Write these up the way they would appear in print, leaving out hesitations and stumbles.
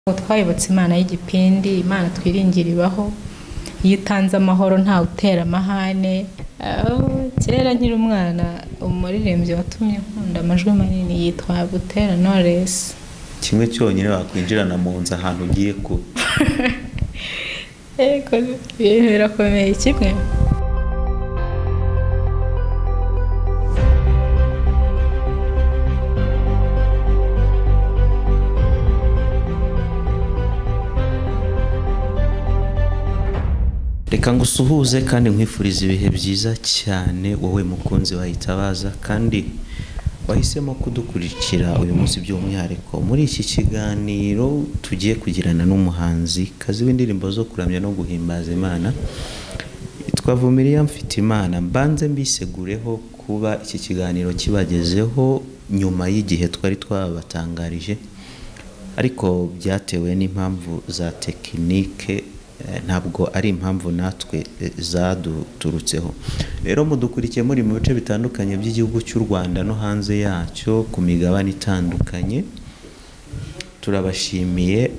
twayibutse Imana y'igipindi, Imana twiringira ibaho, iyo utanze amahoro nta utera amahane. Kera nkiri umwana umuririmbyi watumye nkunda amajwi manini yitwa Butera Knowless. Kimwe cyonyine wakwinjirana mu nzu ahantu ugiye ku Ego birakomeye kimwe. Reka ngusuhuze kandi nkwifuriza ibihe byiza cyane wowe mukunzi wa Itabaza kandi wahisemo kudukurikira uyu munsi by'umwihariko muri iki kiganiro tugiye kugirana n'umuhanzi kazi w'indirimbo zo kuramya no guhimbaza Imana yitwa Vumilia Mfitimana. Banze mbisegureho kuba iki kiganiro kibagezeho nyuma y'igihe twari twabatangarije, ariko byatewe n'impamvu za tekinike, ntabwo ari impamvu natwe zaduturutseho. Rero mudukurikiye muri mu bice bitandukanye by'igihugu cy'u Rwanda no hanze yacyo ku migabane itandukanye, turabashimiye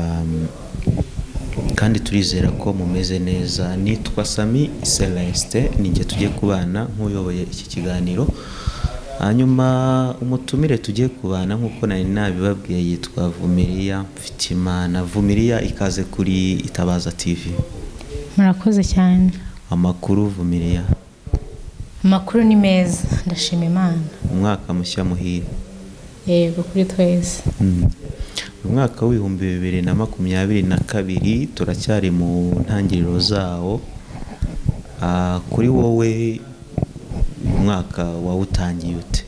kandi turizera ko mumeze neza. Nitwa Sami Celeste, ninjye tugiye kubana nk'uyoboye iki kiganiro. Hanyuma umutumire tugiye kubana nk'uko nari nabibabwiye yitwa Vumilia Mfitimana. Vumilia, ikaze kuri Itabaza TV. Murakoze cyane. Amakuru Vumilia? Amakuru ni meza, ndashima Imana. Umwaka mushya muhire. Yego kuri twese. Umwaka w'ibihumbi 2022 turacyari mu ntangiriro zawo. Kuri wowe umwaka wawutangiye ute?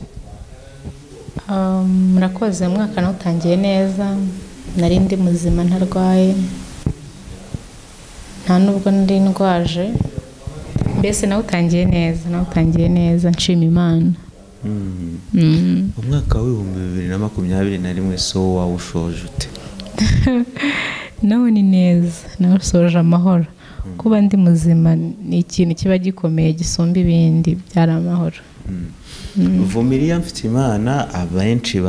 Murakoze, umwaka nawutangiye neza, nari ndi muzima ntarwaye, nta nubwo ndi ndwaje, mbese nawutangiye neza nshima Imana. Umwaka w'ibihumbi 2021 so wawushoje ute? Nawe ni neza, nawusoje amahoro. Kuba ndi muzima ni ikintu kiba gikomeye gisumba ibindi, byari amahoro. Vumilia Mfitimana abenshi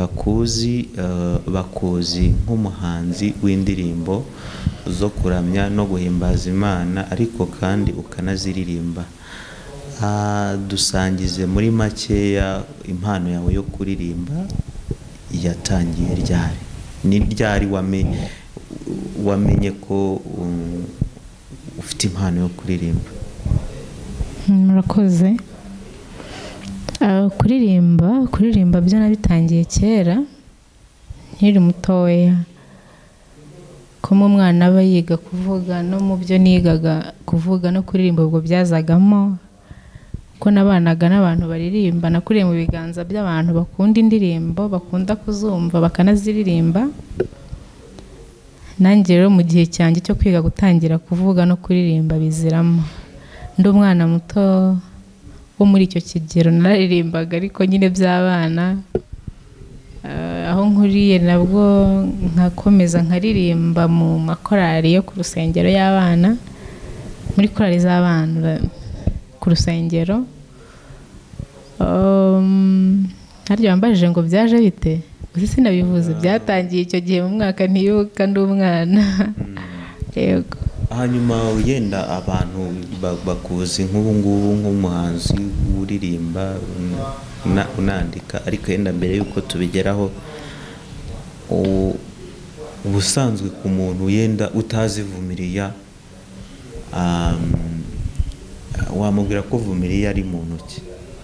bakuzi nk'umuhanzi w'indirimbo zo kuramya no guhimbaza Imana, ariko kandi ukanaziririmba. Dusangize muri makeya impano yawe yo kuririmba yatangiye ryari? Ni ryari wamenye ko ufite impano yo kuririmba? Murakoze. Kuririmba byo nabitangiye kera nkiri mutoya, ko mu mwana aba yiga kuvuga, no mu byo nigaga kuvuga no kuririmba ubwo byazagamo, ko nabanaga n'abantu baririmba, nakuriye mu biganza by'abantu bakunda indirimbo, bakunda kuzumva bakanaziririmba. Nanjye rero mu gihe cyanjye cyo kwiga gutangira kuvuga no kuririmba biziramo. Ndi umwana muto wo muri icyo kigero naririmbaga, ariko nyine by'abana. Aho nkuriye nabwo nkakomeza nkaririmba mu makorari yo ku rusengero y'abana, muri korari z'abana ku rusengero. Harya wambajije ngo byaje bite? Uzi sinabivuze, byatangiye icyo gihe mu mwaka ntiyuka ndi umwana. Yego. Hanyuma yenda abantu bakuzi nk'ubu ngubu nk'umuhanzi uririmba unandika, ariko yenda mbere yuko tubigeraho, ubusanzwe ku muntu yenda utazi Vumilia, wamubwira ko Vumilia ari muntu ki?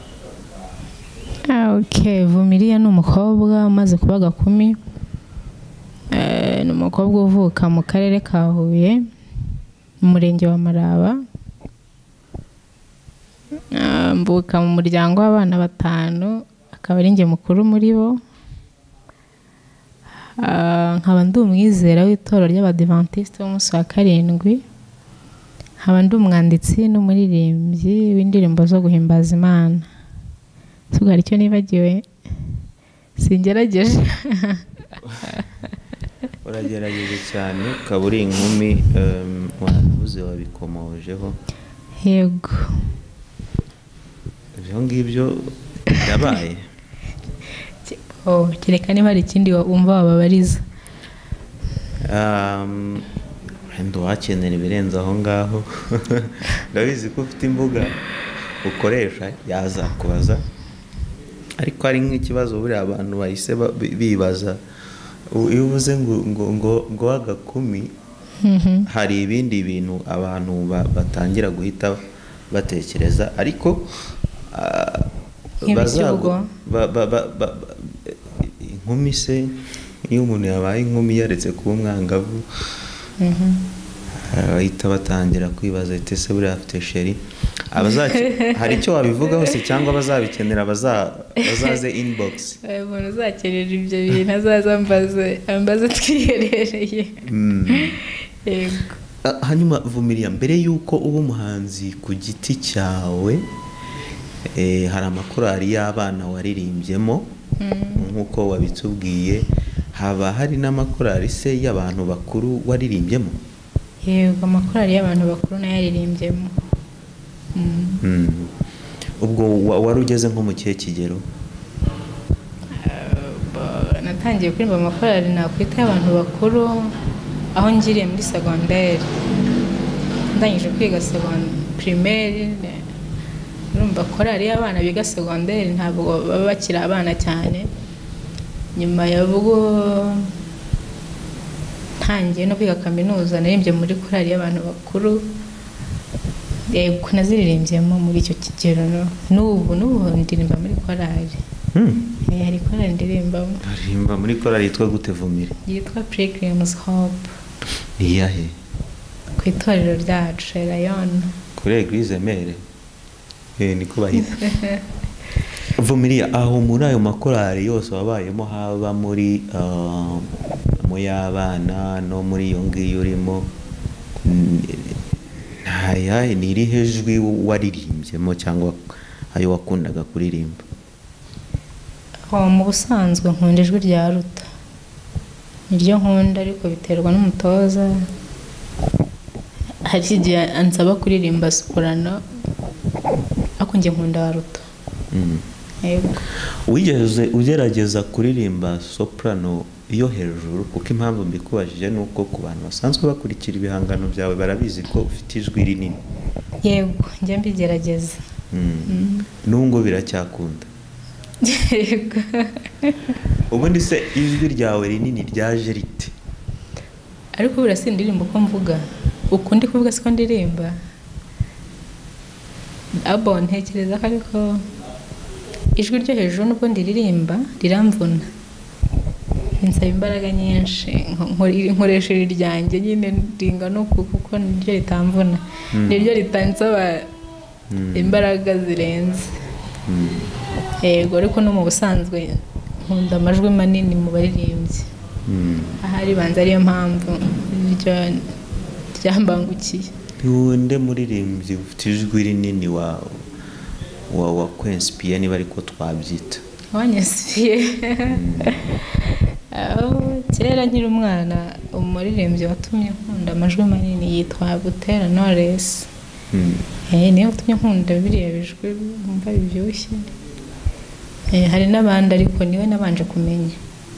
Okay, Vumilia ni umukobwa umaze kuba gakumi. Ni umukobwa uvuka mu karere ka Huye, mu murenge wa Maraba. Mvuka mu muryango w'abana 5, akaba ari njye mukuru muri bo. Nkaba ndi umwizera w'itorero ry'Abadiventiste b'umunsi wa 7. Nkaba ndi umwanditsi n'umuririmbyi w'indirimbo zo guhimbaza Imana. Hari icyo nibagiwe? Singerageje. Uragerageje cyane, ukaba uri inkumi, wavuze wabikomojeho. Yego. Ibyo ngibyo byabaye? Kereka niba hari ikindi wumva wababariza. wenda wakenera ibirenze aho ngaho ndabizi ko ufite imbuga ukoresha yazakubaza, ariko hari nk'ikibazo buriya abantu bahise bibaza iyo uvuze ngo agakumi, hari ibindi bintu abantu batangira guhita batekereza, ariko inkumi se, iyo umuntu yabaye inkumi yaretse kuba umwangavu, bahita batangira kwibaza ati ese buriya afite sheri. Hari icyo wabivugaho se, cyangwa bazabikenera bazaze inbox? Umuntu uzakenera ibyo bintu azaza ambaze twiherereye. Yego. Hanyuma Vumilia, mbere yuko uba umuhanzi ku giti cyawe, hari amakorali y'abana waririmbyemo nk'uko wabitubwiye, haba hari n'amakorali se y'abantu bakuru waririmbyemo? Yego, amakorali y'abantu bakuru nayaririmbyemo. Ubwo wari ugeze nko mu kihe kigero? Natangiye kuririmba amakorali nakwita y'abantu bakuru aho ngiriye muri secondaire, ndangije kwiga primaire. Urumva korali y'abana biga secondaire ntabwo baba bakiri abana cyane. Nyuma y'ubwo ntangiye no kwiga kaminuza naririmbye muri korali y'abantu bakuru. Yego, naziririmbyemo muri icyo kigero. N'ubu ndirimba muri korali. Hari korali ndirimbamo. Aririmba muri korali yitwa gute Vumilia? Yitwa Pilgrim's Hope. Iyahe? Ku itorero ryacu Rayon. Kuri Eglise Mbere. Niko bahita. Vumilia, aho muri ayo makorali yose wabayemo, haba muri mu y'abana no muri iyo ngiyo urimo, ni irihe jwi waririmbyemo cyangwa ayo wakundaga kuririmba? Mu busanzwe nkunda ijwi rya Ruta, niryo nkunda, ariko biterwa n'umutoza. Hari igihe ansaba kuririmba soprano, ariko njye nkunda Ruta. Yego. Wigeze ugerageza kuririmba soprano iyo hejuru? Kuko impamvu mbikubajije ni uko ku bantu basanzwe bakurikira ibihangano byawe barabizi ko ufite ijwi rinini. Yego, njye mbigerageza. Nubwo biracyakunda. Yego. Ubundi se ijwi ryawe rinini ryaje rite? Ariko buriya sindirimba uko mvuga, uko ndi kuvuga siko ndirimba. Ntekereza ko ariko ijwi ryo hejuru nubwo ndiririmba riramvuna, nsaba imbaraga nyinshi, nkoresha iryanjye nyine ringana uku kuko niryo ritamvuna, niryo ritansaba imbaraga zirenze. Yego, ariko no mu busanzwe nkunda amajwi manini mu baririmbyi. Ahari banza ariyo mpamvu niryo ryambangukiye. Nde muririmbyi ufite ijwi rinini wa kwensipiye, niba ariko twabyita? Wanyespiye. Kera nkiri umwana, umuririmbyi watumye nkunda amajwi manini yitwa Butera Knowless. Niyo watumye nkunda biriya bijwi bumva biryoshye. Hari n'abandi ariko niwe nabanje kumenya.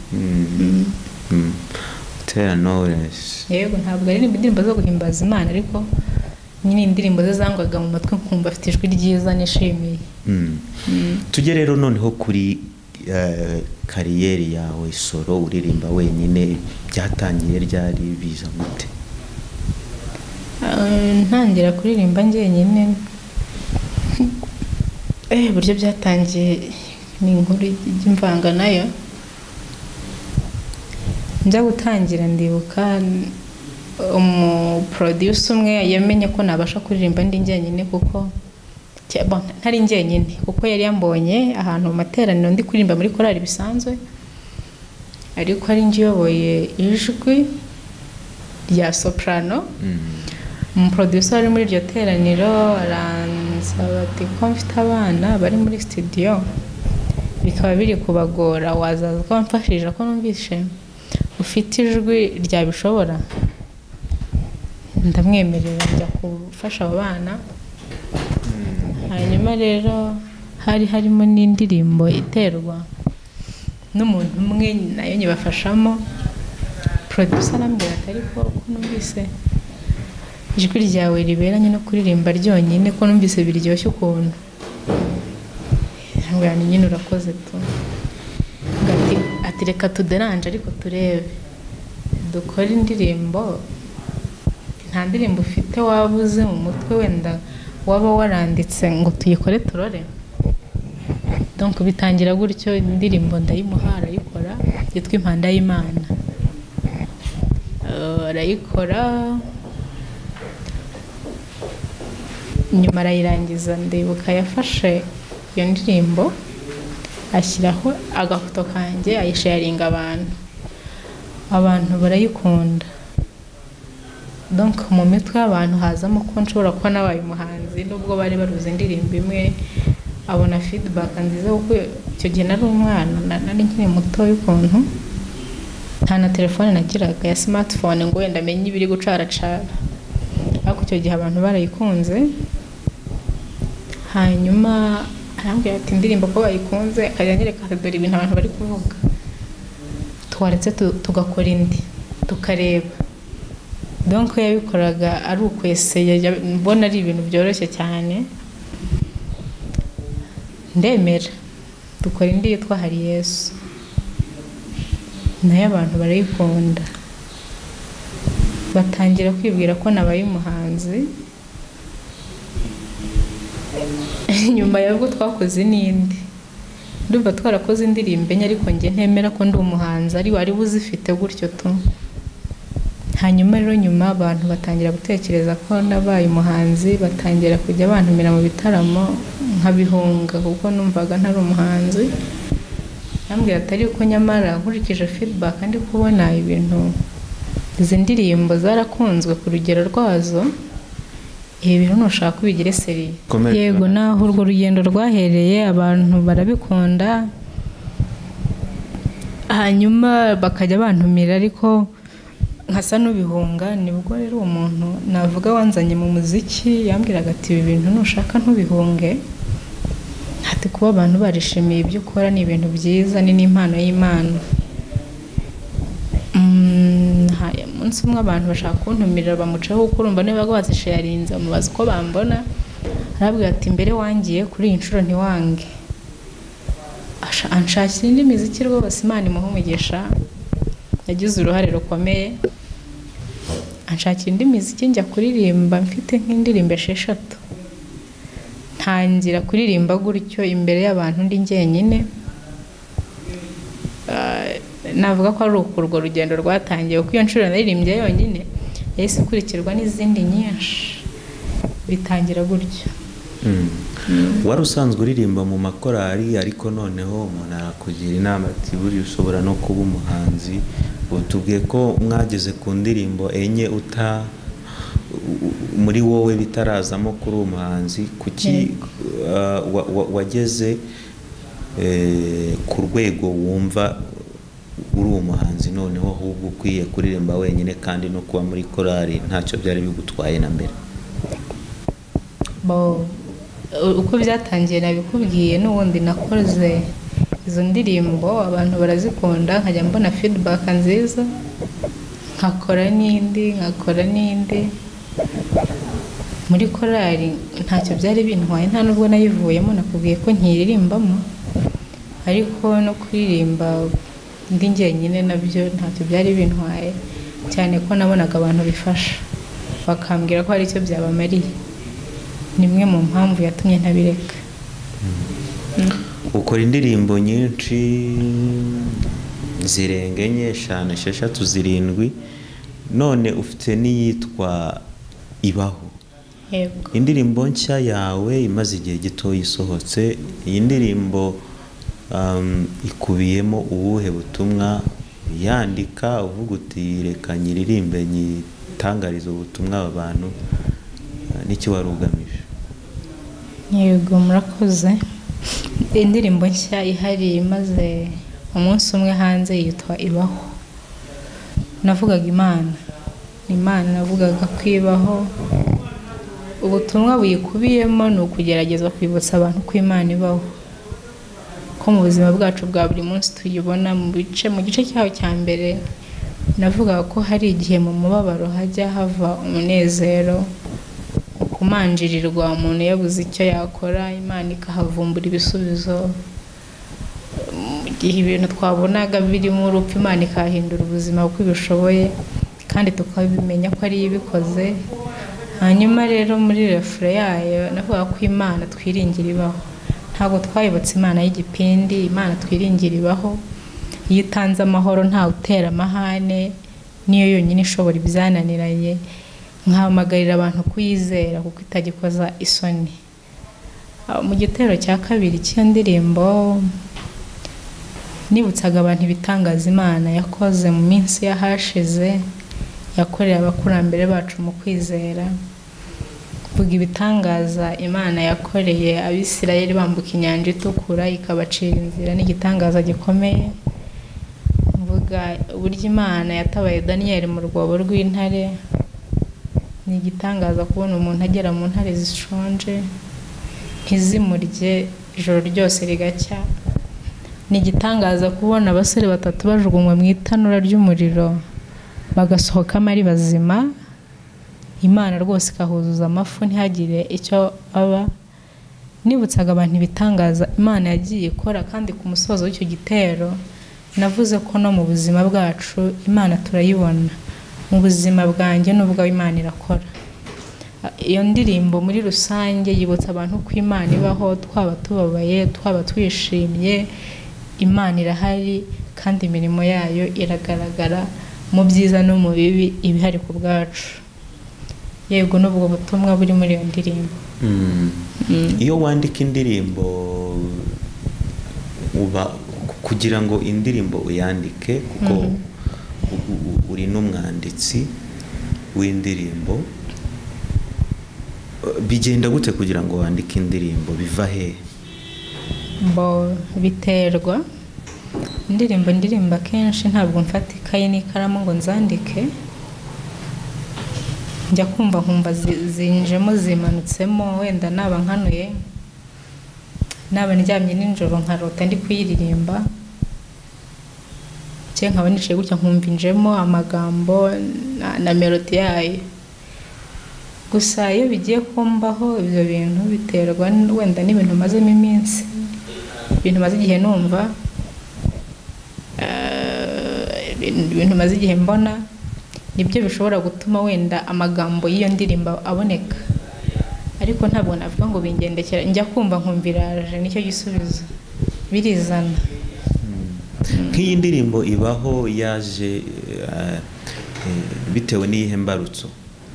Butera Knowless. Yego, ntabwo ari indirimbo zo guhimbaza Imana, ariko nyine indirimbo ze zangwaga mu matwi nkumva afite ijwi ryiza nishimiye. Tujye rero noneho kuri kariyeri yawe solo, uririmba wenyine, byatangiye ryari, biza gute? Ntangira kuririmba njyenyine, buryo byatangiye ni inkuru y'imvanga nayo. Njya gutangira ndibuka umuproducer umwe yamenye ko nabasha kuririmba ndi njyenyine, kuko ntari njyenyine, kuko yari yambonye ahantu mu materaniro ndi kuririmba muri korali bisanzwe, ariko ari njye uyoboye ijwi rya soprano. Umuproducer wari muri iryo teraniro aransaba ati ko mfite abana bari muri studio bikaba biri kubagora, wazaza ko mfashije ko numvise ufite ijwi ryabishobora. Ndamwemerera njya gufasha abo bana. Hanyuma rero hari harimo n'indirimbo iterwa n'umuntu umwe nayo nyibafashamo. producer arambwira ati ariko ko numvise ijwi ryawe riberanye no kuririmba ryonyine, ko numvise biryoshye ukuntu. Ntabwo nyine urakoze tu. Ati reka tuderanje ariko turebe dukora indirimbo. Nta ndirimbo ufite wabuze mu mutwe wenda waba waranditse ngo tuyikore turore? Donc bitangira gutyo, indirimbo ndayimuha arayikora, yitwa Impanda y'Imana. Arayikora, nyuma arayirangiza. Ndibuka yafashe iyo ndirimbo ashyiraho agafoto kanjye, ayisharinga abantu barayikunda. Donc mu mitwe y'abantu hazamo ko nshobora kuba nabaye umuhanzi, nubwo bari baruze indirimbo imwe. Abona feedback nziza kuko icyo gihe nari umwana, nari nkiri muto y'ukuntu, nta na telefone nagiraga ya smartphone ngo wenda menye ibiri gucaracara, ariko icyo gihe abantu barayikunze. Hanyuma arambwira ati indirimbo ko bayikunze, akajya anyereka dore ibintu abantu bari kuvuga, twaretse tugakora indi tukareba. Donc yabikoraga ari ukweseye, mbona ari ibintu byoroshye cyane. Ndemera dukora indi yitwa Hari Yesu, nayo abantu barayikunda, batangira kwibwira ko nabaye umuhanzi. Nyuma y'ubwo twakoze n'indi, ndumva twarakoze indirimbo enye, ariko njye ntemera ko ndi umuhanzi ari wari buzifite gutyo tu. Hanyuma rero nyuma abantu batangira gutekereza ko nabaye umuhanzi, batangira kujya bantumira mu bitaramo nkabihunga kuko numvaga ntari umuhanzi. Nambwira ati ariko nyamara nkurikije feedback ndi kubona ibintu, izi ndirimbo zarakunzwe ku rugero rwazo, ibi bintu nushaka ubigire seri. Yego, naho urwo rugendo rwahereye abantu barabikunda, hanyuma bakajya bantumira, ariko nkasa n'ubihunga. Nibwo rero umuntu navuga wanzanye mu muziki yambwiraga ati ibi bintu nushaka ntubihunge, ati kuba abantu barishimiye ibyo ukora ni ibintu byiza, ni n'impano y'Imana. Umunsi umwe abantu bashaka kuntumira bamucaho, kuko urumva niba bazisharinze bamubaza uko bambona. Arabwira ati Mbere wangiye kuri iyi nshuro ntiwange, anshakira indi miziki rwose, Imana imuhe umugisha, yagize uruhare rukomeye. Anshakira indi miziki njya kuririmba, mfite nk'indirimbo 6. Ntangira kuririmba gutyo imbere y'abantu ndi njyenyine. Navuga ko ari urwo rugendo rwatangiye, kuko iyo nshuro naririmbye yonyine yahise ikurikirwa n'izindi nyinshi, bitangira gutyo. Wari usanzwe uririmba mu makorari, ariko noneho umuntu arakugira inama ati buri ushobora no kuba umuhanzi. Utubwiye ko mwageze ku ndirimbo enye muri wowe bitarazamo kuri umuhanzi. Kuki wageze ku rwego wumva uri umuhanzi noneho ahubwo ukwiye kuririmba wenyine, kandi no kuba muri korari ntacyo byari bigutwaye na mbere? Uko byatangiye nabikubwiye, n'ubundi nakoze izo ndirimbo abantu barazikunda, nkajya mbona feedback nziza, nkakora n'indi. Muri korari ntacyo byari bintwaye, nta nubwo nayivuyemo, nakubwiye ko nkiririmbamo, ariko no kuririmba ndi njyenyine nabyo ntacyo byari bintwaye, cyane ko nabonaga abantu bifasha, bakambwira ko hari icyo byabamariye. Nimwe mu mpamvu yatumye ntabireka. Ukora indirimbo nyinshi zirenga 4, 5, 6, 7, none ufite n'iyitwa Ibaho. Yego. Indirimbo nshya yawe imaze igihe gito isohotse. Iyi ndirimbo ikubiyemo ubuhe butumwa? Yandika uvuga uti reka nyiririmbe nyitangariza ubutumwa abantu, n'iki wari ugamije? Yego, murakoze. Indirimbo nshya ihari imaze umunsi umwe hanze yitwa Ibaho. Navugaga Imana, navugaga kwibaho. Ubutumwa buyikubiyemo ni ukugerageza kwibutsa abantu ko Imana ibaho, ko mu buzima bwacu bwa buri munsi tuyibona mu gice cyaho cya mbere navuga ko hari igihe mu mubabaro hajya hava umunezero, kumanjirirwa umuntu yabuze icyo yakora, Imana ikahavumbura ibisubizo. Mu gihe ibintu twabonaga birimo urupfu, Imana ikahindura ubuzima uko ibishoboye, kandi tukabimenya ko ari ibikoze. Hanyuma rero muri refure yayo navuga ko Imana twiringira ibaho. Ntabwo twayibotse Imana y'igipindi, Imana twiringira ibaho. Iyo utanze amahoro ntawe utera amahane, niyo yonyine ishobora ibyananiranye. Nkahamagarira abantu kuyizera kuko itagikoza isoni. Mu gitero cya kabiri cy'iyo ndirimbo nibutsaga abantu ibitangaza Imana yakoze mu minsi yahashize, yakoreye abakurambere bacu mu kwizera. Vuga ibitangaza Imana yakoreye Abisirayeli bambuka inyanja itukura ikabacira inzira, n'igitangaza gikomeye. Mvuga uburyo Imana yatabaye Daniyeli mu rwobo rw'intare, ni igitangaza kubona umuntu agera mu ntare zishonje ntizimurye ijoro ryose rigacya. Ni igitangaza kubona abasore 3 bajugunywa mu itanura ry'umuriro bagasohokamo ari bazima, Imana rwose ikahuzuza amafu ntihagire icyo aba. Nibutsaga abantu ibitangaza Imana yagiye ikora, kandi ku musozo w'icyo gitero navuze ko no mu buzima bwacu Imana turayibona. Mu buzima bwanjye n'ubwo Imana irakora. Iyo ndirimbo muri rusange yibutsa abantu ko Imana ibaho, twaba tubabaye, twaba twishimye, Imana irahari kandi imirimo yayo iragaragara mu byiza no mu bibi ibihari ku bwacu. Yego n'ubwo butumwa buri muri iyo ndirimbo. Iyo wandika indirimbo uba kugira ngo indirimbo uyandike, kuko uri n'umwanditsi w'indirimbo, bigenda gute kugira ngo wandike indirimbo? Biva he? Biterwa. Indirimbo kenshi ntabwo mfata ikaye n'ikaramu ngo nzandike. Njya kumva nkumva zinjemo zimanutsemo, wenda naba nkanuye, naba ndyamye nijoro nkarota ndi kuyiririmba, cyangwa nkaba nicaye gutya nkumva injemo amagambo na melodi yayo. Gusa iyo bigiye kumbaho ibyo bintu biterwa wenda n'ibintu mazemo iminsi, ibintu maze igihe numva, ibintu maze igihe mbona, nibyo bishobora gutuma wenda amagambo y'iyo ndirimbo aboneka. Ariko ntabwo navuga ngo bingendekera, njya kumva nkumva iraje, nicyo gisubizo, birizana. Nk'iyi ndirimbo ibaho yaje bitewe n'iyihe mbarutso?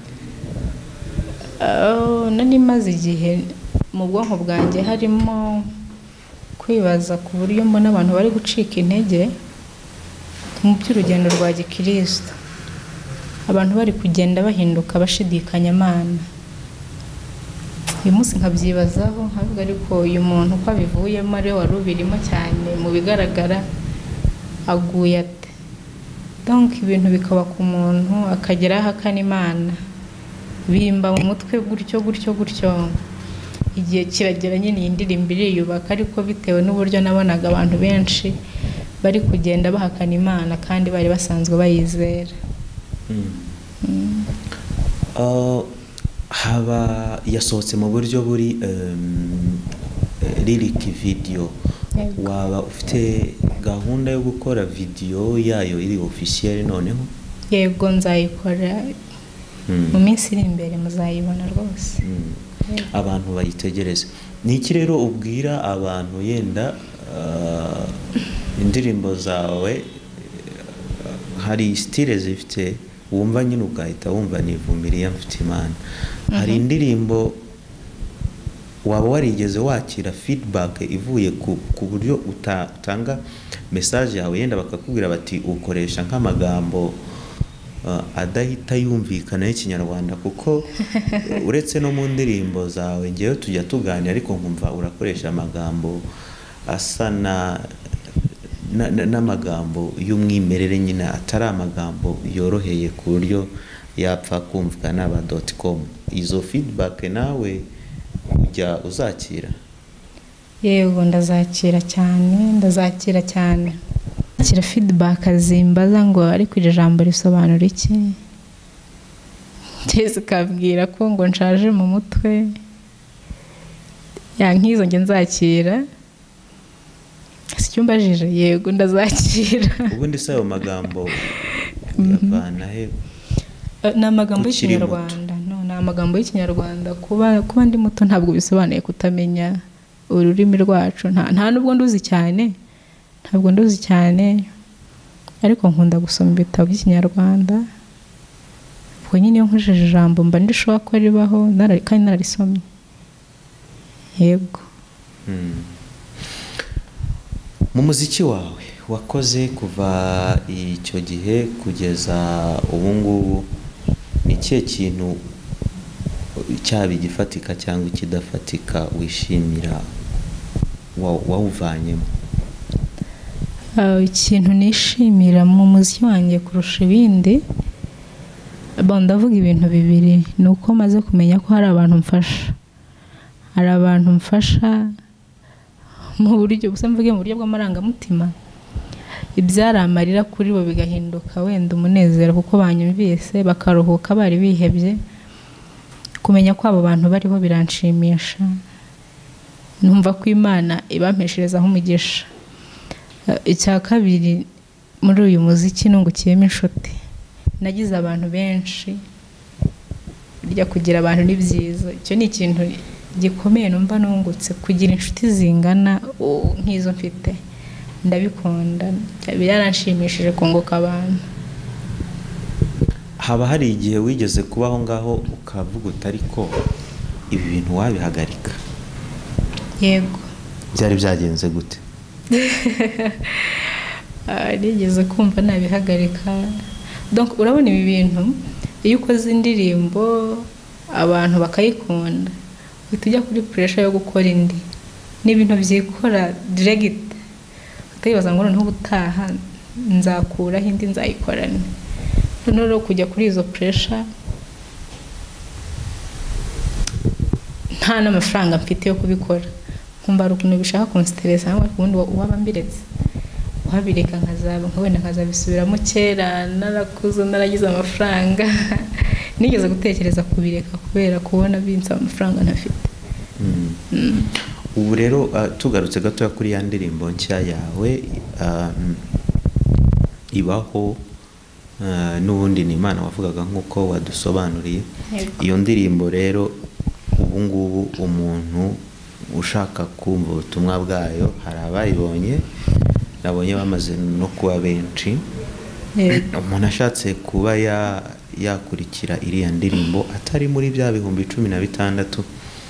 Nari maze igihe mu bwonko bwanjye harimo kwibaza ku buryo mbona abantu bari gucika intege mu by'urugendo rwa gikristo, abantu bari kugenda bahinduka bashidikanya Imana. Uyu munsi nkabyibazaho, nkavuga ariko uyu muntu uko abivuyemo ari wari ubirimo cyane, mu bigaragara aguye ate? Donc ibintu bikaba ku muntu akagera ahakana Imana, bimba mu mutwe gutyo. Igihe kiragera nyine iyi ndirimbo iriyubaka, ariko bitewe n'uburyo nabonaga abantu benshi bari kugenda bahakana Imana kandi bari basanzwe bayizera. Haba yasohotse mu buryo buri lyric video. Waba ufite gahunda yo gukora video yayo iri officiel noneho? Yego nzayikora mu minsi iri imbere, muzayibona rwose. Abantu bayitegereze. Ni iki rero ubwira abantu yenda indirimbo zawe hari style zifite wumva nyine ugahita wumva ni Vumilia Mfitimana? Hari indirimbo waba warigeze wakira feedback ivuye ku buryo utanga message yawe yenda bakakubwira bati ukoresha nk'amagambo adahita yumvikana y'Ikinyarwanda? Kuko uretse no mu ndirimbo zawe ngewe tujya tuganira, ariko nkumva urakoresha amagambo asa n'amagambo y'umwimerere nyine, atari amagambo yoroheye ku buryo yapfa kumvwa n'aba.com. Izo feedback nawe ujya uzakira? Yego ndazakira cyane. kira feedback azimbaza ngo ariko iri jambo risobanura iki, cyese kabwira ko ngo nshaje mu mutwe, nkizo nge nzakira. Sicyumbajije yego ndazakira. Ubundi se ayo magambo yavana he? Ni amagambo y'Ikinyarwanda. No, ni amagambo y'Ikinyarwanda. Kuba ndi muto ntabwo bisobanuye kutamenya ururimi rwacu. Nta nubwo nduzi cyane. Ntabwo nduzi cyane. Ariko nkunda gusoma ibitabo by'Ikinyarwanda. Ubwo nyine iyo nkojeje ijambo mba ndishobora ko ribaho kandi nararisomye. Yego. Mu muziki wawe wakoze kuva icyo gihe kugeza ubu ngubu, ni ikihe kintu cyaba igifatika cyangwa ikidafatika wishimira wawuvanyemo? Ikintu nishimira mu muziki wanjye kurusha ibindi, ndavuga ibintu bibiri. Ni uko maze kumenya ko hari abantu mfasha. Hari abantu mfasha mu buryo gusa mvuge mu buryo bw'amarangamutima. Ibyari amarira kuri bo bigahinduka wenda umunezero kuko banyumvise bakaruhuka bari bihebye. Kumenya ko abo bantu bariho biranshimisha. Numva ko Imana ibampesherezaho umugisha. Icya kabiri, muri uyu muziki nungukiyemo inshuti. Nagize abantu benshi. Burya kugira abantu ni byiza. Icyo ni ikintu gikomeye numva nungutse, kugira inshuti zingana nk'izo mfite. Ndabikunda. Byaranshimishije kunguka abantu. Haba hari igihe wigeze kubaho ngaho ukavuga utariko ibi bintu wabihagarika? Yego. Byari byagenze gute? Nigeze kumva nabihagarika. Donc urabona ibi bintu iyo ukoze indirimbo abantu bakayikunda, tujya kuri pressure yo gukora indi. Ni ibintu byikora direct. Utayibaza ngo noneho ubutaha nzakuraho indi nzayikorana. Noneho kujya kuri izo pressure nta n'amafaranga mfite yo kubikora. Nkumva ukuntu bishaka kunstressa cyangwa ubundi waba mbiretse. Wabireka nkawenda nkazabisubiramo kera narakuze naragize amafaranga. Nigeze gutekereza kubireka kubera kubona binsaba amafaranga ntafite. Ubu rero tugarutse gato kuri ya ndirimbo nshya yawe, ibaho n'ubundi ni Imana wavugaga nk'uko wadusobanuriye. Iyo ndirimbo rero ubu ngubu umuntu ushaka kumva ubutumwa bwayo, hari abayibonye, nabonye bamaze no kuba benshi. Umuntu ashatse kuba yakurikira iriya ndirimbo atari muri bya 16,000,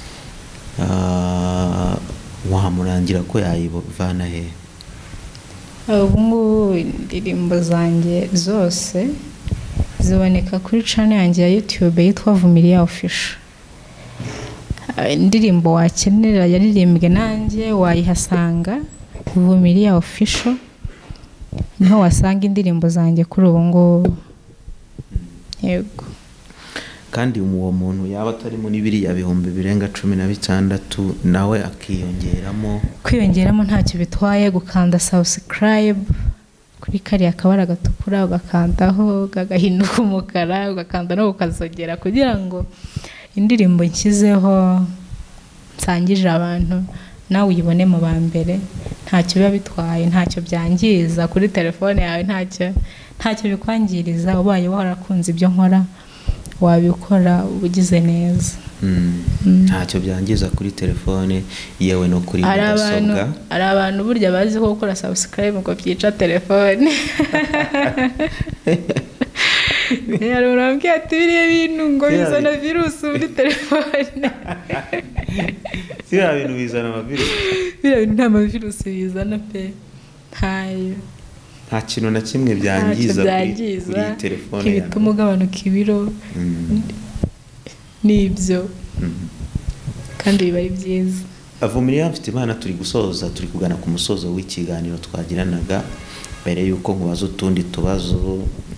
wamurangira ko yayivana he? Ubu ngubu indirimbo zanjye zose ziboneka kuri channel yanjye ya YouTube yitwa Vumilia Official. Indirimbo wakenera yaririmbwe nanjye wayihasanga Vumilia Official. Niho wasanga indirimbo zanjye kuri ubu ngubu. Yego. Kandi uwo muntu yaba atari muri biriya 16,000 nawe akiyongeramo. Kwiyongeramo ntacyo bitwaye gukanda subscribe kuri kariya kabara gatukura, ugakandaho gagahinduka umukara, ugakanda no ukazogera kugira ngo indirimbo nshyizeho nsangije abantu nawe uyibone mu ba mbere. Ntacyo biba bitwaye, ntacyo byangiza kuri telefone yawe, ntacyo bikwangiriza. Ubaye warakunze ibyo nkora wabikora ugize neza. Ntacyo byangiza kuri telefone yewe no kuri mudasobwa. Ari abantu burya bazi ko gukora subscribe ngo byica telefone. Yari urambwiye ati biriya bintu ngo bizana virusi muri telefone. Biriya bintu bizana amavirusi? Biriya bintu nta mavirusi bizana pe. Ntayo. Nta kintu na kimwe byangiza kuri telefone yawe. Bituma ugabanuka ibiro. Nibyo. Kandi biba ari byiza. Vumilia Mfitimana, turi kugana ku musozo w'ikiganiro twagiranaga. Mbere yuko nkubaza utundi tubazo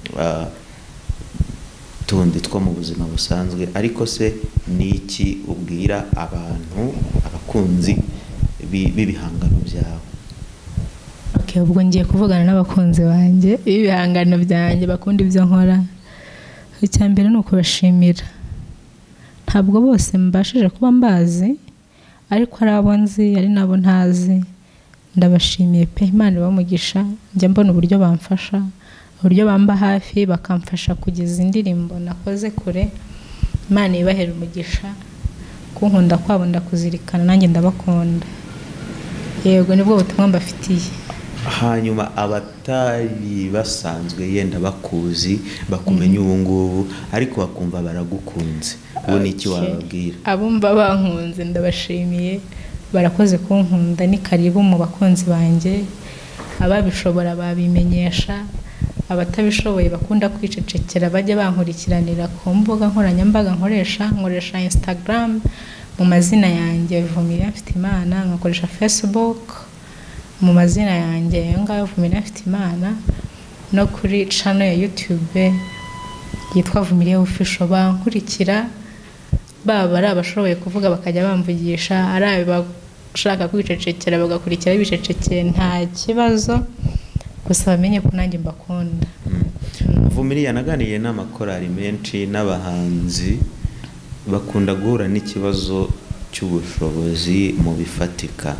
tundi two mu buzima busanzwe, ariko se ni iki ubwira abantu abakunzi b'ibihangano byawe? okay, ubwo ngiye kuvugana n'abakunzi banjye ibihangano byanjye bakunda ibyo nkora. Icya mbere ni ukubashimira, ntabwo bose mbashije kuba mbazi ariko ari abo nzi ari nabo ntazi, ndabashimiye pe. Imana ibamugisha, njya mbona uburyo bamfasha, uburyo bamba hafi bakamfasha kugeza indirimbo nakoze kure. Imana ibahera umugisha, kunkunda kwabo ndakuzirikana, nanjye ndabakunda. Yego nibwo butumwa mbafitiye. Hanyuma abatari basanzwe yenda bakuzi bakumenya ubu ngubu ariko bakumva baragukunze, ubu ni iki wababwira? Abumva bankunze ndabashimiye, barakoze kunkunda, ni karibu mu bakunzi banjye. Ababishobora babimenyesha, abatabishoboye bakunda kwicecekera bajye bankurikiranira ku mbuga nkoranyambaga nkoresha Instagram mu mazina yanjye Vumilia Mfitimana, nkakoresha Facebook mu mazina yanjye ngayo Vumilia Mfitimana, no kuri channel ya YouTube yitwa Vumilia Official. Bankurikira, baba ari abashoboye kuvuga bakajya bamvugisha, ari abashaka kwicecekera bagakurikira bicecekeye, nta kibazo, gusa bamenye ko nanjye mbakunda. Vumilia naganiriye n'amakorali menshi n'abahanzi bakunda guhura n'ikibazo cy'ubushobozi mu bifatika.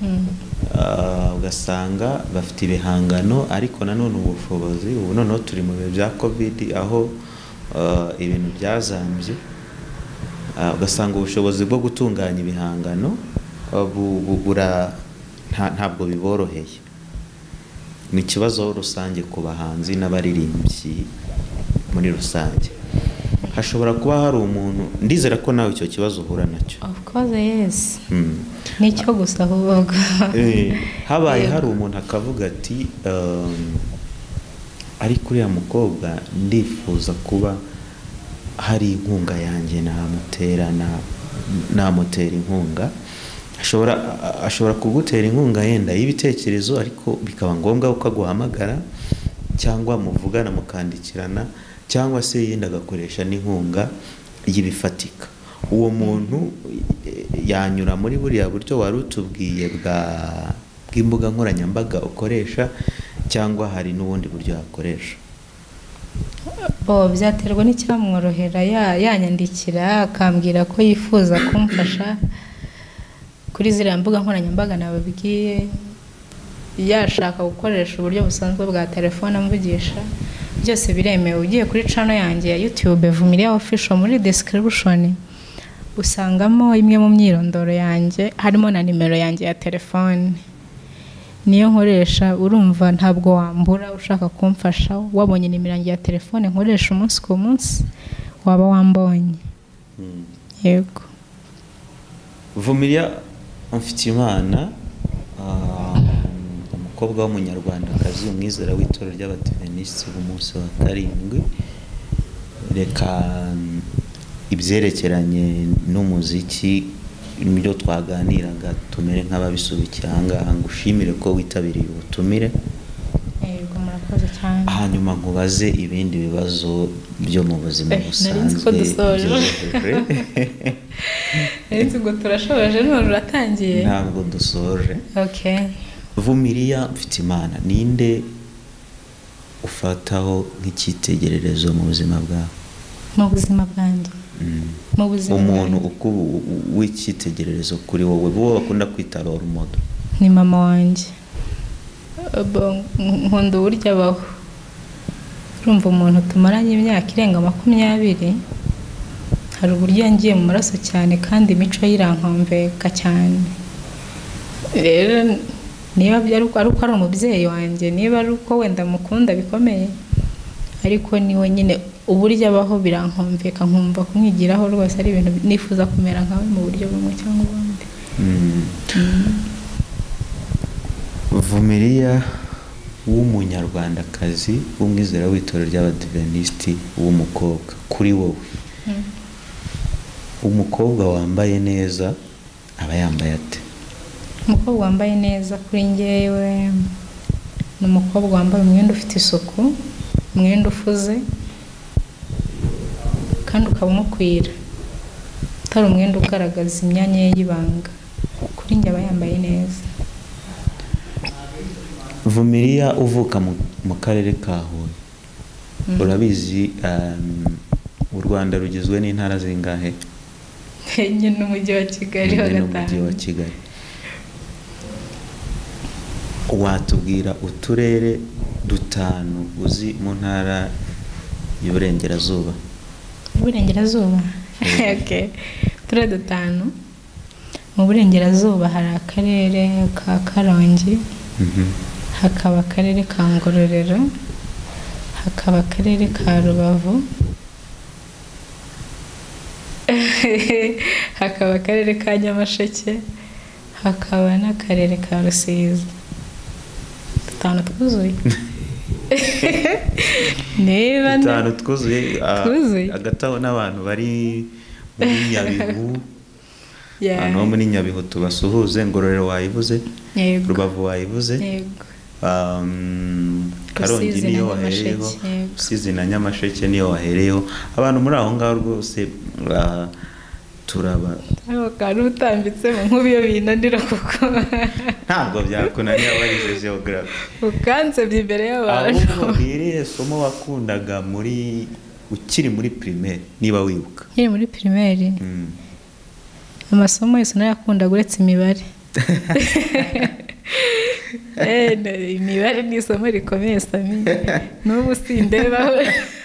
Ugasanga bafite ibihangano ariko nanone ubushobozi, ubu noneho turi mu bihe bya covid aho ibintu byazambye, ugasanga ubushobozi bwo gutunganya ibihangano ntabwo biboroheye. Ni ikibazo rusange ku bahanzi n'abaririmbyi muri rusange. Hashobora kuba hari umuntu, ndizera ko nawe icyo kibazo uhura nacyo. Of course yes. Nicyo gusa ahubwo habaye hari umuntu akavuga ati ariko uriya mukobwa ndifuza kuba hari inkunga yanjye namutera inkunga. Ashobora kugutera inkunga yenda y'ibitekerezo ariko bikaba ngombwa ko aguhamagara cyangwa muvugana mukandikirana, cyangwa se yenda agakoresha n'inkunga y'ibifatika. Uwo muntu yanyura muri buriya buryo wari utubwiye bw'imbuga nkoranyambaga ukoresha, cyangwa hari n'ubundi buryo yakoresha? Byaterwa n'icyamworohera, yanyandikira akambwira ko yifuza kumfasha kuri ziriya mbuga nkoranyambaga nababwiye, yashaka gukoresha uburyo busanzwe bwa telefone amvugisha, byose biremewe. Ugiye kuri channel yanjye ya YouTube Vumilia Official, muri description usangamo imwe mu myirondoro yanjye, harimo na nimero yanjye ya telefone, niyo nkoresha. Urumva ntabwo wambura ushaka kumfasha, wabonye nimero yanjye ya telefone nkoresha umunsi ku munsi waba wambonye. Yego. Vumilia Mfitimana, umukobwa w'umunyarwandakazi, umwizera w'itorero ry'Abadiventisiti b'umunsi wa karindwi. Reka ibyerekeranye n'umuziki n'ibyo twaganiraga tumere nk'ababisubikiye ahangaha, ngushimire ko witabiriye ubutumire. Yego murakoze cyane. Hanyuma nkubaze ibindi bibazo byo mu buzima busanzwe. Nzi ngo turashoje none uratangiye. Ntabwo dusoje. Okay. Vumilia Mfitimana, ninde ufataho nk'icyitegererezo mu buzima bwawe? Mu buzima bwanjye. Mu buzima. Umuntu w'icyitegererezo kuri wowe, bo bakunda kwita role model? Ni mama wanjye. Nkunda uburyo abaho. Urumva umuntu tumaranye imyaka irenga 20, hari uburyo yangiye mu maraso cyane kandi imico yirankomveka cyane. Rero niba byari uko ari umubyeyi wanjye, niba ari uko wenda mukunda bikomeye, ariko niwe nyine uburyo abaho birankomveka, nkumva kumwigiraho rwose ari ibintu nifuza kumera nkawe mu buryo bumwe cyangwa ubundi. Vumilia w'umunyarwandakazi w'umwizera w'itorero ry'Abadiventisiti w'umukobwa, kuri wowe umukobwa wambaye neza aba yambaye ate? Umukobwa wambaye neza kuri njyewe ni umukobwa wambaye umwenda ufite isuku, umwenda ufuze kandi ukaba umukwira, utari umwenda ugaragaza imyanya y'ibanga. Kuri njye aba yambaye neza. Vumilia uvuka mu karere ka Huye. Urabizi u Rwanda rugizwe n'intara zingahe? Enye n'umujyi wa Kigali wa gatanu. Watubwira uturere dutanu uzi mu ntara y'uburengerazuba? Uburengerazuba? Okay. Turere dutanu. Mu burengerazuba hari akarere ka Karongi, hakaba akarere ka Ngororero, hakaba akarere ka Rubavu, hakaba akarere ka Nyamasheke, hakaba n'akarere ka Rusizi. Dutanu twuzuye. Niba dutanu twuzuye. Agataho n'abantu bari muri Nyabihu. Hano muri Nyabihu tubasuhuze. Ngororero wayivuze, Rubavu wayivuze, Karongi niyo wahereyeho, Rusizi na Nyamasheke niyo wahereyeho. Abantu muri aho ngaho rwose turaba kandi utambitsemo nk'ubiyo binanira kuko ntabwo byakunaniye abarize geography ukansebye imbere y'abantu. Ahubwo irihe somo wakundaga muri ukiri muri primaire niba wibuka? Nkiri muri primaire amasomo yose nayakundaga uretse imibare. Imibare ni isomo rikomeye Sami. N'ubu sindebaho.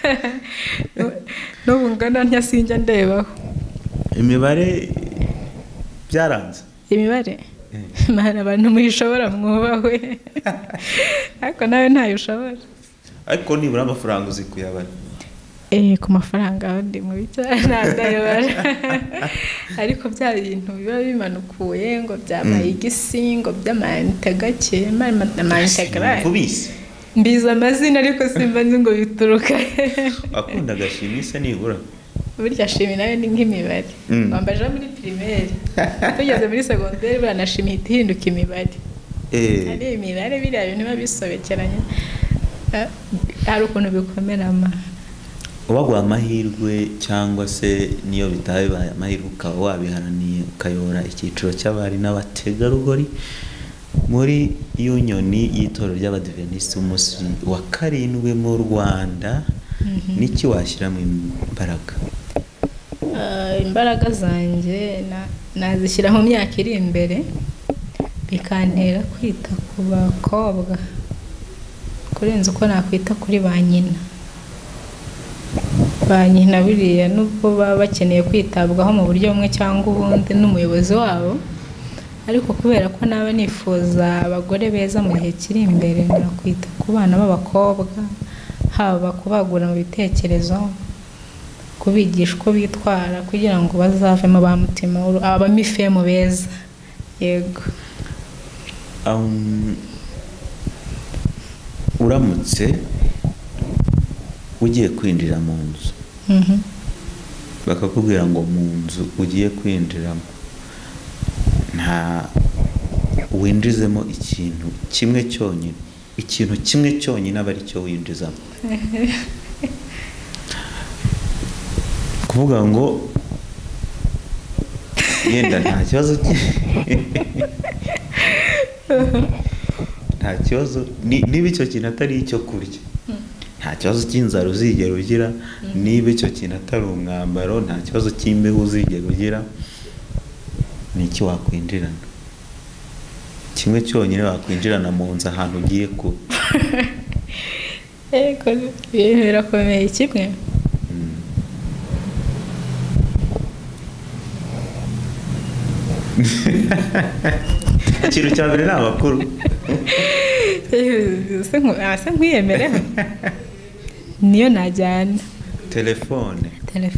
N'ubu ngana ntasinjya ndebaho. Imibare byaranze. Imibare? Mana abantu muyishobora mwubawe. Ariko nawe ntayo ushobora. Ariko nibura amafaranga uzi kuyabara? Ku mafaranga ndi mu bicyana ndayobara. Ariko bya bintu biba bimanukuye ngo byabaye igisingo by'amante gake amante grave. Kubise. Mbiza amazina ariko simba nzi ngo bituruka. Akunda gashimise nibura. Burya shimi nayo ni nk'imibare. Bambaje muri primaire. Tugeze muri secondaire banashimi ihinduka imibare. Ari imibare biriya bintu biba bisobekeranye. Hari ukuntu bikomerama. Wagwa amahirwe cyangwa se niyo bitaye amahirwe ukaba wabiharaniye ukayora icyiciro cy'abari n'abategarugori muri unioni y'itorero ry'abadventiste umunsi wa 7 mu Rwanda. Niki washyira mu imbaraga? Imbaraga zanjye nazishyira mu myaka iri imbere bikantera kwita ku bakobwa kurenza uko nakwita kuri ba nyina. Ba nyina buriya nubwo baba bakeneye kwitabwaho mu buryo bumwe cyangwa ubundi n'umuyobozi wabo, ariko kubera ko naba nifuza abagore beza mu gihe kiri imbere nakwita ku bana b'abakobwa, haba kubagura mu bitekerezo, kubigisha uko bitwara kugira ngo bazavemo ba mutima abamifemo beza. Yego. Uramutse ugiye kwinjira mu nzu bakakubwira ngo mu nzu ugiye kwinjiramo nta winjizemo ikintu kimwe cyonyine, ikintu kimwe cyonyine aba ari cyo winjizamo, kuvuga ngo yenda nta kibazo nta kibazo niba icyo kintu atari icyo kurya, nta kibazo cy'inzara uzigera ugira, niba icyo kintu atari umwambaro, nta kibazo cy'imbeho uzigera ugira, niki wakwinjirana kimwe cyonyine wakwinjirana mu nzu ahantu ugiye kuba? Birakomeye kimwe. Ikintu cya mbere ni amakuru. Asa nkwiyemereho niyo najyana telefone.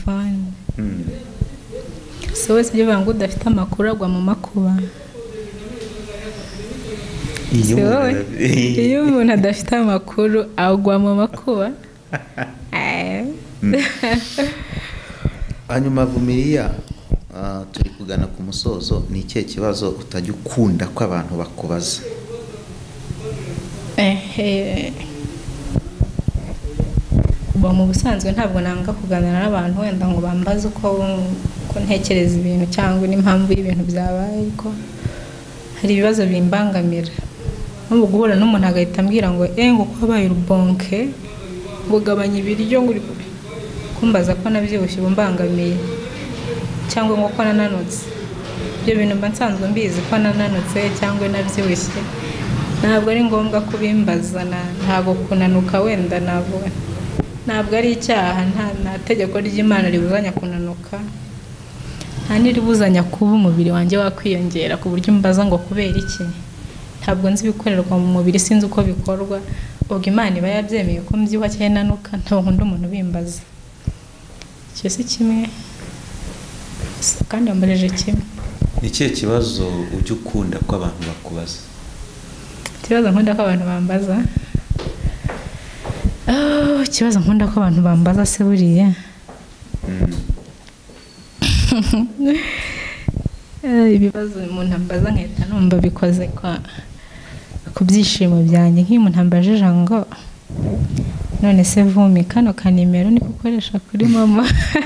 So wese ibyo banga udafite amakuru agwa mu makuba. Iyo umuntu adafite amakuru agwa mu makuba. Hanyuma Vumilia, turi kugana ku musozo, ni ikihe kibazo utajya ukunda ko abantu bakubaza? Mu busanzwe ntabwo nanga kuganira n'abantu wenda ngo bambaze uko ntekereza ibintu cyangwa n'impamvu y'ibintu byabaye, ariko hari ibibazo bimbangamira no guhura n'umuntu agahita ambwira ngo ngo kwabaye urubonke bugabanya ibiryo ngo kumbaza ko nabyibushye bumbangamiye cyangwa ngo ko nananutse. Ibyo bintu mba nsanzwe mbizi ko nananutse cyangwa nabyibushye, ntabwo ari ngombwa kubimbaza. Ntabwo kunanuka wenda ntabwo ari icyaha, nta tegeko ry'Imana ribuzanya kunanuka, nta n'iribuzanya kuba umubiri wanjye wakwiyongera ku buryo mbaza ngo kubera iki. Ntabwo nzi ibikorerwa mu mubiri, sinzi uko bikorwa. Ubwo Imana iba yabyemeye ko mbyibuha cyane nanuka, ntabwo nkunda umuntu bimbaza. Icyo si kimwe kandi wambareje kimwe. Ni ikihe kibazo ujya ukunda ko abantu bakubaza? Ikibazo nkunda ko abantu bambaza, ikibazo nkunda ko abantu bambaza se buriya ibibazo umuntu ambaza nkahita numva bikoze ku byishimo byanjye. Nk'iyo umuntu ambajije ngo none se Vumi kano kanimero niko ukoresha kuri mama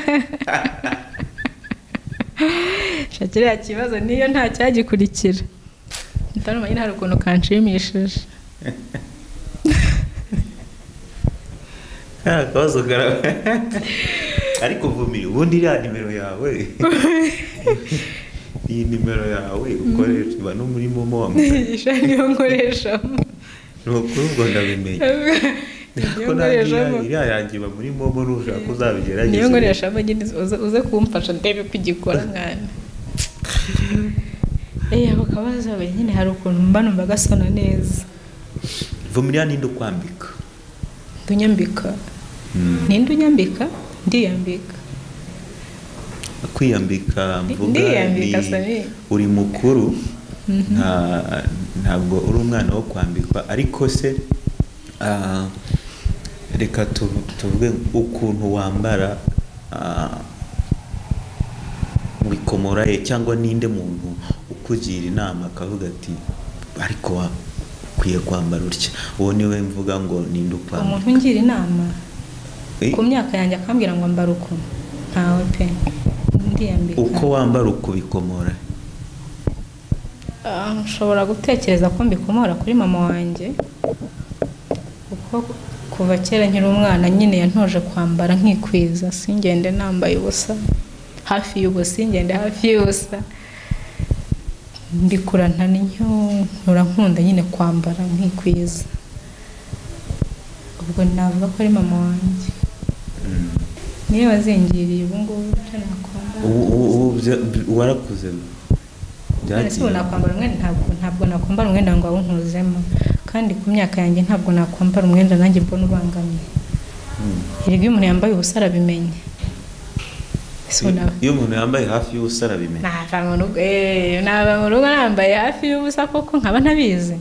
shakira kibazo niyo nta cyagikurikira, ntaruma nyine hari ukuntu kanshimishije. Akabazo ariko Vumi ubundi iriya nimero yawe iyi nimero yawe ukoresha iba no muri momo wamugisha niyo nkoresha n'ukuri ubwo ndabimenye ko iriya yanjye iba muri momo nushaka uzabigerageza niyo nkoresha nyine uze kumfasha ndebe ko igikora mwana. Ako kabazo nyine hari ukuntu mba numva gasona neza. Vumilia ninde ukwambika? Dunyambika. Ninde unyambika? Ndiyambika. Kwiyambika mvuga ni uri mukuru, ntabwo uri umwana wo kwambikwa, ariko se reka tuvuge ukuntu wambara wikomora cyangwa ninde muntu ukugira inama akavuga ati ariko ukwiye kwambara utya, uwo niwe mvuga ngo ninde ukwambika? Umuntu ungira inama ku myaka yanjye akambwira ngo mbara uko ntawe pe. Ndiyambika uko wambara uko bikomora. Nshobora gutekereza ko mbikomora kuri mama wanjye, kuko kuva kera nkiri umwana nyine yantoje kwambara nkikwiza, singende nambaye ubusa hafi y'ubusa, singende hafi y'ubusa. Mbikurana n'icyo nkunda nyine kwambara nkikwiza. Ubwo navuga ko ari mama wanjye niyo wazingiriye ubu ngubu cyo nakwambara. Ubu warakuze byatsi nakwambara umwenda, ntabwo nakwambara umwenda ngo awunkuzemo, kandi ku myaka yanjye ntabwo nakwambara umwenda nanjye mbona ubangamiye. Iyo umuntu yambaye ubusa arabimenye. Iyo umuntu yambaye hafi y'ubusa arabimenye. Naba mu rugo nambaye hafi y'ubusa koko nkaba ntabizi.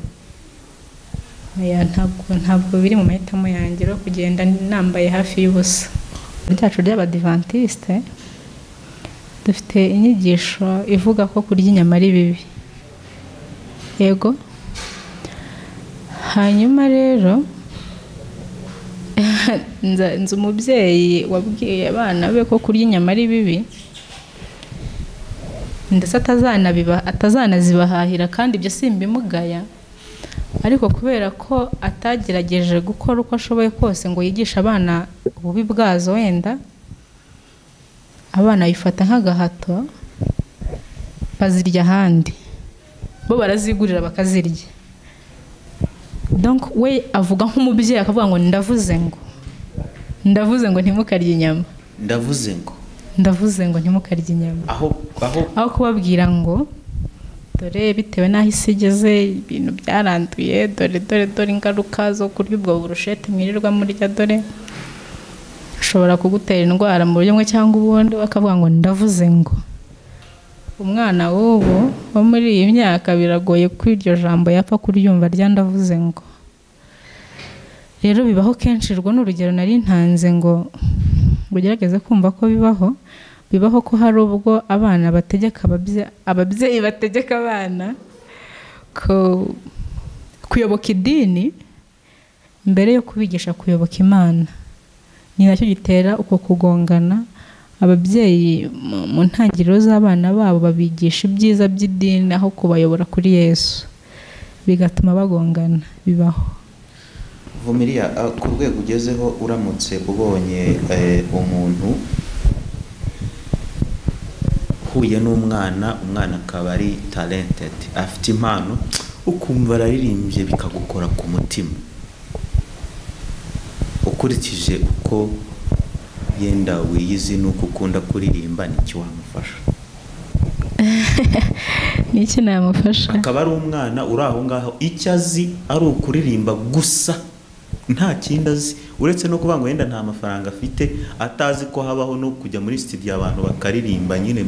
Ntabwo biri mu mahitamo yanjye ro kugenda nambaye hafi y'ubusa. Ryacu ry'Abadiventiste dufite inyigisho ivuga ko kurya inyama ari bibi. Yego. Hanyuma rero nzi umubyeyi wabwiye abana be ko kurya inyama ari bibi, ndetse atazanazibahahira, kandi ibyo simbimugaya, ariko kubera ko atagerageje gukora uko ashoboye kose ngo yigishe abana ububi bwazo, wenda abana bifata nk'agahato bazirya ahandi, bo barazigurira bakazirya. Donc we avuga nk'umubyeyi akavuga ngo ndavuze ngo ntimukarye inyama, ndavuze ngo ntimukarye inyama, aho kubabwira ngo dore bitewe n'aho isi igeze ibintu byaranduye, dore ingaruka zo kurya ubwo burushete mwirirwa murya, dore ushobora kugutera indwara mu buryo bumwe cyangwa ubundi. Bakavuga ngo ndavuze ngo. Umwana w'ubu wo muri iyi myaka biragoye ko iryo jambo yapfa kuryumva rya ndavuze ngo. Rero bibaho kenshi, rwo n'urugero nari ntanze ngo ugerageze kumva ko bibaho ko hari ubwo abana bategeka ababyeyi bategeka abana kuyoboka idini mbere yo kubigisha kuyoboka Imana. Ni nacyo gitera uko kugongana. Ababyeyi mu ntangiriro z'abana babo babigisha ibyiza by'idini aho kubayobora kuri Yesu. bigatuma bagongana bibaho. Vumilia, ku rwego ugezeho uramutse ubonye umuntu huye n'umwana akaba ari talented, afite impano, ukumva araririmbye bikagukora ku mutima, ukurikije uko yenda wiyizi n'uko ukunda kuririmba, n'iki wamufasha? N'iki namufasha? Akaba ari umwana uri aho ngaho, icyo azi ari ukuririmba gusa, nta kindi azi, uretse no kuvuga ngo yenda nta mafaranga afite, atazi ko habaho no kujya muri studio abantu bakaririmba nyine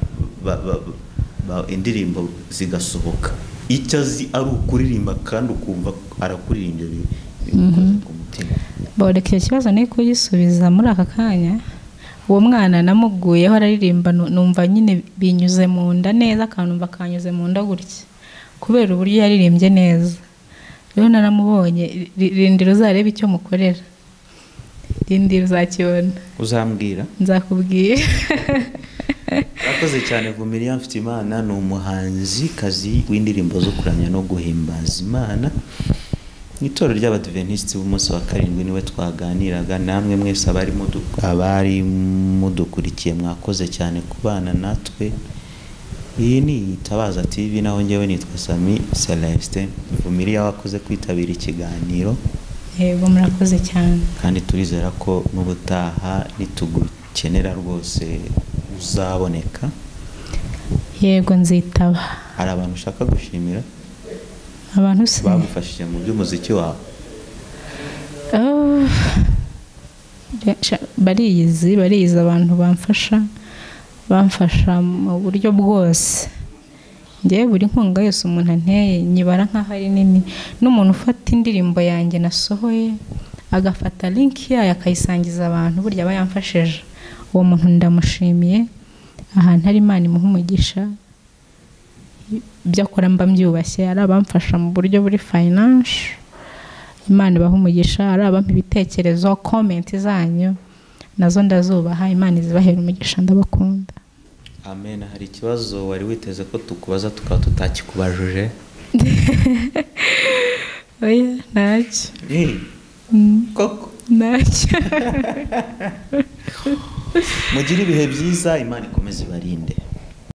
indirimbo zigasohoka. Icyo azi ari ukuririmba kandi ukumva arakuririmbye bikoze ku mutima. Boreke ikibazo ni kugisubiza muri aka kanya. Uwo mwana namuguyeho araririmba, numva nyine binyuze mu nda neza, akanumva kanyuze mu nda gutya kubera uburyo yaririmbye neza. Rero naramubonye, rindira uzarebe icyo mukorera, rindira uzakibona. Uzambwira? Nzakubwira. Urakoze cyane. Vumilia Mfitimana ni umuhanzi kazi w'indirimbo zo kuramya no guhimbaza Imana. Itorero ry'Abadventiste b'umunsi wa karindwi niwe twaganiraga. Namwe mwese abari mudukurikiye, mwakoze cyane kubana natwe. Iyi ni Itabaza TV, naho njyewe nitwa Sami Celestin. Vumilia, wakoze kwitabira ikiganiro. Yego, murakoze cyane. Kandi turizera ko n'ubutaha nitugukenera rwose uzaboneka. Yego, nzitaba. Hari abantu ushaka gushimira? Abantu se bagufashije mu by'umuziki wawe? bariyizi abantu bamfasha mu buryo bwose. Njyewe buri nkunga yose umuntu anteye nyibara nk'aho ari nini. N'umuntu ufata indirimbo yanjye nasohoye agafata link yayo akayisangiza abantu, burya aba yamfashije. Uwo muntu ndamushimiye. Ahantu ari Imana imuha umugisha, ibyo akora mba mbyubashye. Ari abamfasha mu buryo buri finance, Imana ibaha umugisha. Ari abampa ibitekerezo, comment zanyu nazo ndazubaha. Imana izibahera umugisha, ndabakunda. Amen. Hari ikibazo wari witeze ko tukubaza tukaba tutakikubajije? Oya, ntacyo. Koko ntacyo. mugire ibihe byiza, Imana ikomeze ibarinde.